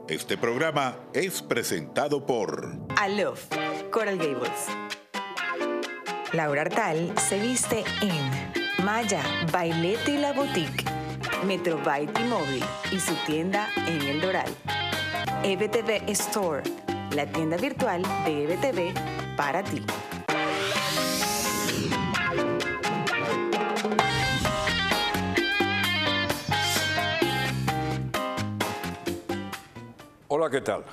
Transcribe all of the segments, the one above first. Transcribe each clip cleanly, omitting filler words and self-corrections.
Este programa es presentado por Alof, Coral Gables. Laura Artal se viste en Maya, Bailete y la Boutique, Metrobyte y Móvil y su tienda en El Doral. EBTV Store, la tienda virtual de EBTV para ti. Hola, ¿qué tal?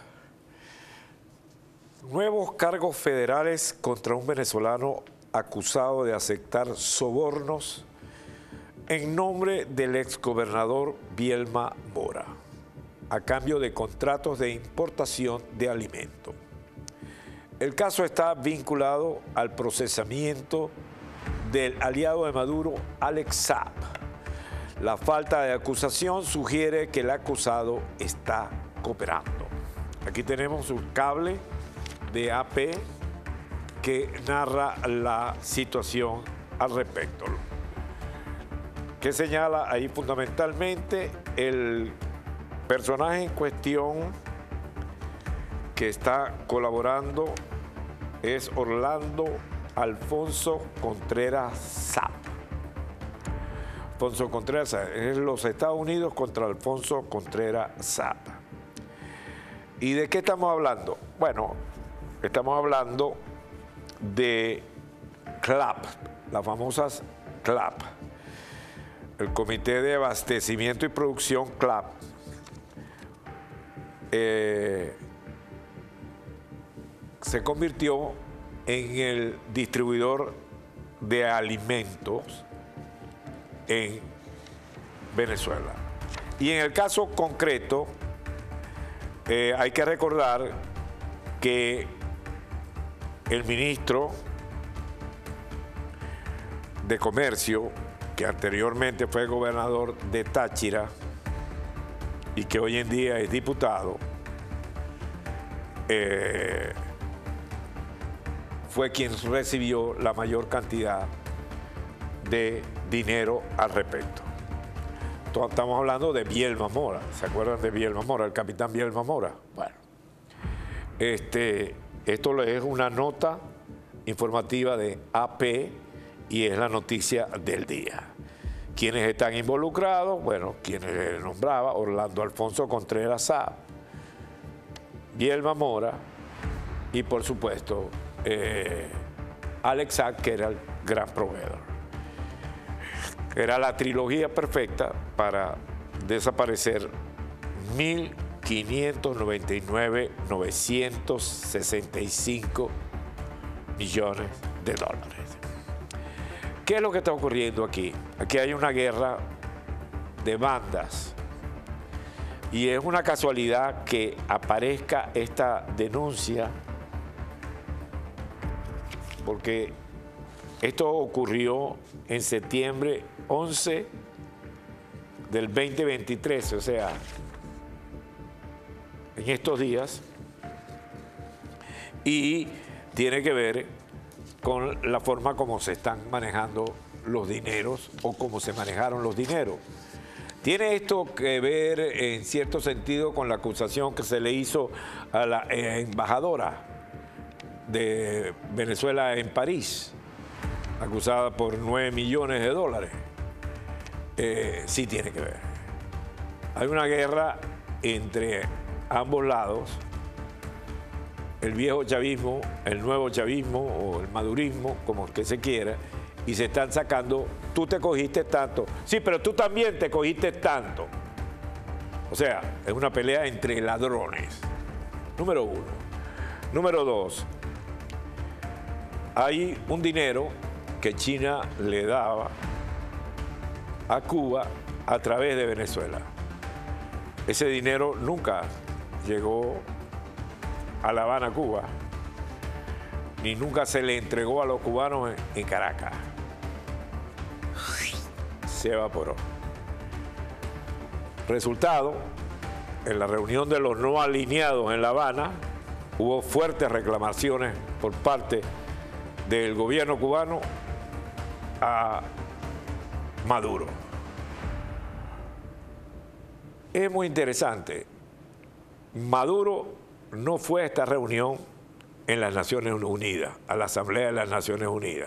Nuevos cargos federales contra un venezolano acusado de aceptar sobornos en nombre del exgobernador Bielma Mora, a cambio de contratos de importación de alimentos. El caso está vinculado al procesamiento del aliado de Maduro, Alex Saab. La falta de acusación sugiere que el acusado está cooperando. Aquí tenemos un cable de AP que narra la situación al respecto. Que señala ahí fundamentalmente el personaje en cuestión que está colaborando es Orlando Alfonso Contreras Saab. Alfonso Contreras Saab, es los Estados Unidos contra Alfonso Contreras Saab. ¿Y de qué estamos hablando? Bueno, estamos hablando de CLAP, las famosas CLAP, el Comité de Abastecimiento y Producción CLAP. Se convirtió en el distribuidor de alimentos en Venezuela. Y en el caso concreto, hay que recordar que el ministro de Comercio, que anteriormente fue gobernador de Táchira y que hoy en día es diputado, fue quien recibió la mayor cantidad de dinero al respecto. Estamos hablando de Bielma Mora. ¿Se acuerdan de Bielma Mora, el capitán Bielma Mora? Bueno, esto es una nota informativa de AP y es la noticia del día. ¿Quiénes están involucrados? Bueno, quienes nombraba Orlando Alfonso Contreras Saab, Bielma Mora y por supuesto Alex Saab, que era el gran proveedor. Era la trilogía perfecta para desaparecer 1.599.965 millones de dólares. ¿Qué es lo que está ocurriendo aquí? Aquí hay una guerra de bandas y es una casualidad que aparezca esta denuncia porque esto ocurrió en septiembre 11 del 2023, o sea, en estos días, y tiene que ver con la forma como se están manejando los dineros o cómo se manejaron los dineros. Tiene esto que ver en cierto sentido con la acusación que se le hizo a la embajadora de Venezuela en París, acusada por 9 millones de dólares. Sí tiene que ver. Hay una guerra entre ambos lados, el viejo chavismo, el nuevo chavismo o el madurismo, como que se quiera, y se están sacando, tú te cogiste tanto, sí, pero tú también te cogiste tanto. O sea, es una pelea entre ladrones, número uno. Número dos, hay un dinero que China le daba a Cuba a través de Venezuela. Ese dinero nunca llegó a La Habana, Cuba, ni nunca se le entregó a los cubanos en Caracas. Se evaporó. Resultado, en la reunión de los no alineados en La Habana, hubo fuertes reclamaciones por parte del gobierno cubano a Maduro. Es muy interesante Maduro no fue a esta reunión en las Naciones Unidas, a la Asamblea de las Naciones Unidas.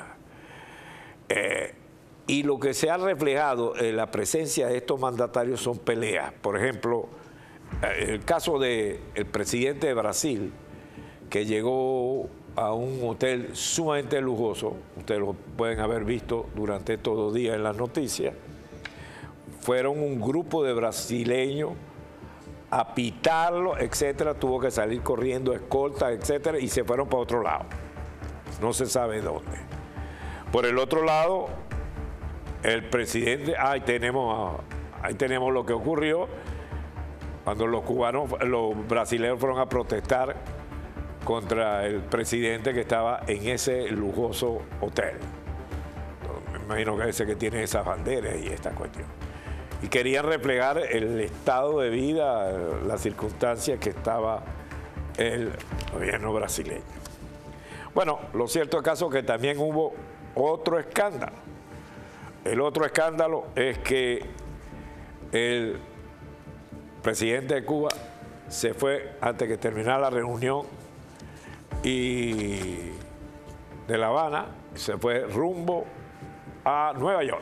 Y lo que se ha reflejado en la presencia de estos mandatarios son peleas. Por ejemplo, el caso del presidente de Brasil, que llegó a un hotel sumamente lujoso, ustedes lo pueden haber visto durante estos 2 días en las noticias. Fueron un grupo de brasileños a pitarlo, etcétera, tuvo que salir corriendo, escolta, etcétera, y se fueron para otro lado. No se sabe dónde. Por el otro lado, el presidente, ahí tenemos lo que ocurrió cuando los brasileños fueron a protestar contra el presidente que estaba en ese lujoso hotel. Me imagino que ese que tiene esas banderas y esta cuestión. Y querían replegar el estado de vida, las circunstancias que estaba el gobierno brasileño. Bueno, lo cierto es caso que también hubo otro escándalo. El otro escándalo es que el presidente de Cuba se fue antes que terminara la reunión y de La Habana, se fue rumbo a Nueva York.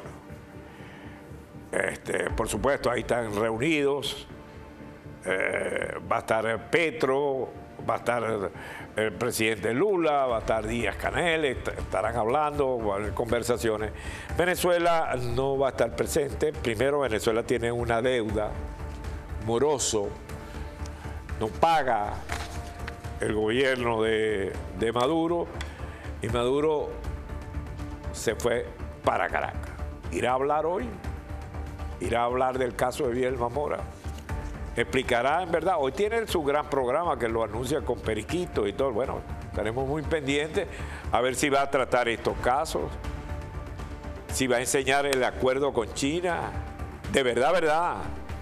Por supuesto, ahí están reunidos, va a estar Petro, va a estar el presidente Lula, va a estar Díaz-Canel, estarán hablando, va a haber conversaciones. Venezuela no va a estar presente. Primero, Venezuela tiene una deuda moroso, no paga el gobierno de Maduro, y Maduro se fue para Caracas. ¿Irá a hablar hoy? ¿Irá a hablar del caso de Vielma Mora? Explicará en verdad. Hoy tiene su gran programa que lo anuncia con Periquito y todo. Bueno, estaremos muy pendientes a ver si va a tratar estos casos, si va a enseñar el acuerdo con China. De verdad, verdad.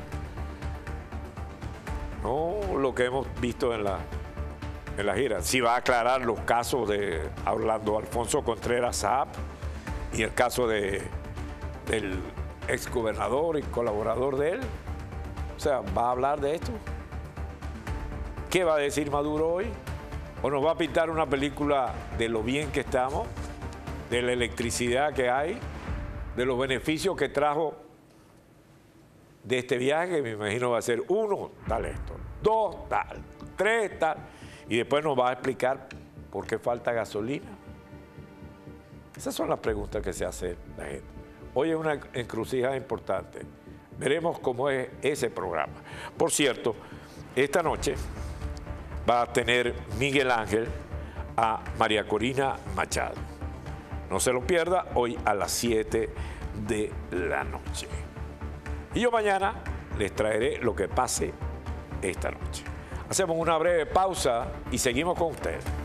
No lo que hemos visto en la gira. Si va a aclarar los casos de Orlando Alfonso Contreras Saab y el caso del exgobernador y colaborador de él. O sea, ¿va a hablar de esto? ¿Qué va a decir Maduro hoy? ¿O nos va a pintar una película de lo bien que estamos, de la electricidad que hay, de los beneficios que trajo de este viaje, que me imagino va a ser 1, tal esto, 2, tal, 3, tal, y después nos va a explicar por qué falta gasolina? Esas son las preguntas que se hace la gente. Hoy es una encrucijada importante. Veremos cómo es ese programa. Por cierto, esta noche va a tener Miguel Ángel a María Corina Machado. No se lo pierda, hoy a las 7 de la noche. Y yo mañana les traeré lo que pase esta noche. Hacemos una breve pausa y seguimos con ustedes.